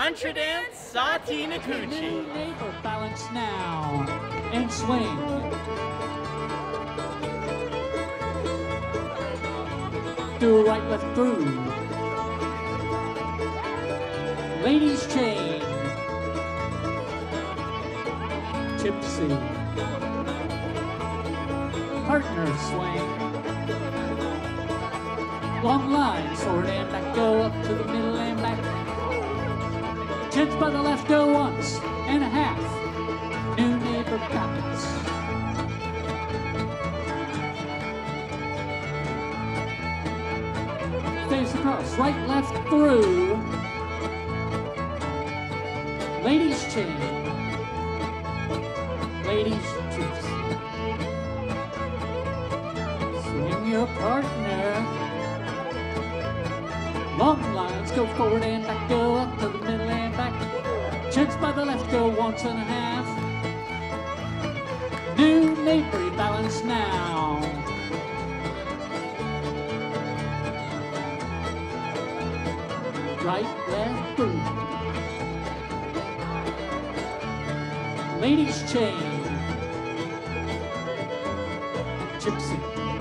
Contra dance, Sautee, Nacoochee. Neighbor, balance now and swing. Do right, left through. Ladies chain. Gypsy. Partner swing. Long line, forward and back, go up to the middle and back. Gents by the left, go once and a half. New neighbor balance. Face across, right, left, through. Ladies chain. Ladies gypsy. Swing your partner. Long lines, go forward and back, go up to the middle and back. Gents by the left, go once and a half. New neighbor balance now. Right, left, through. Ladies chain. Gypsy.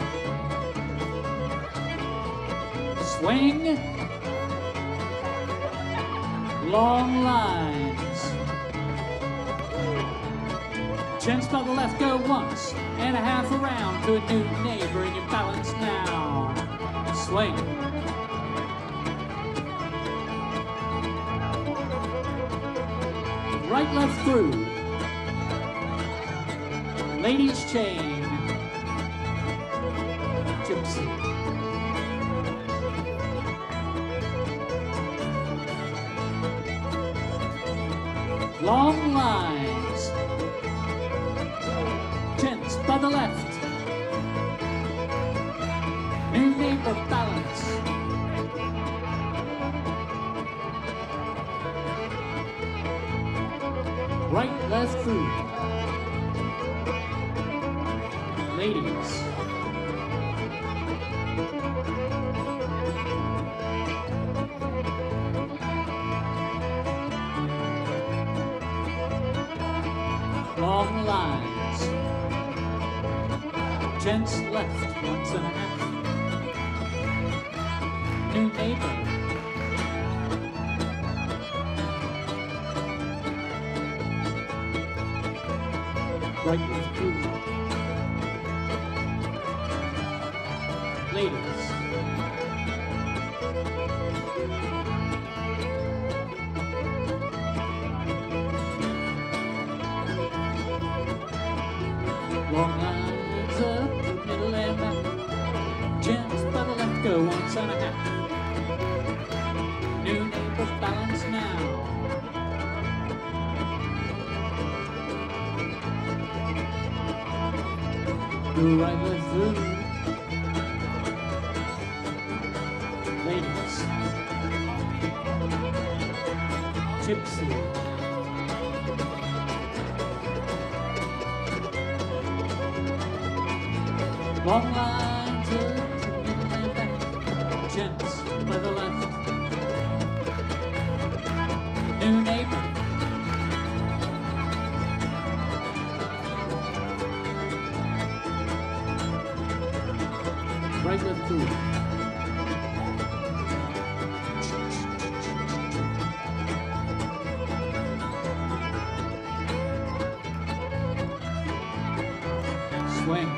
Swing. Long lines. Gents by the left, go once and a half around to a new neighbor in your balance now. Swing. Right, left, through. Ladies chain. Gypsy. Long lines. Gents by the left. New neighbor balance. Right, left, through. Ladies. Long lines. Gents left, once and a half. New neighbor. Right, left, through. Ladies. Long lines up the middle and back. Gents by the left, go once and a half. New neighbor balance now. Go right, left, through. Ladies. Gypsy. Long lines up to the middle and back. Gents by the left. New neighbor. Right, left, through. Swing.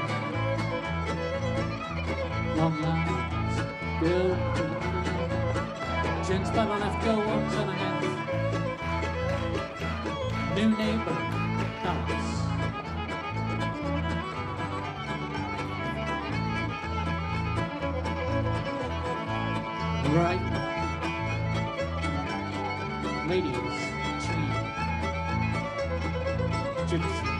Long lines, build. Gents by the left, go once and a half. New neighbor, balance. Right. Ladies, chain. Gypsy.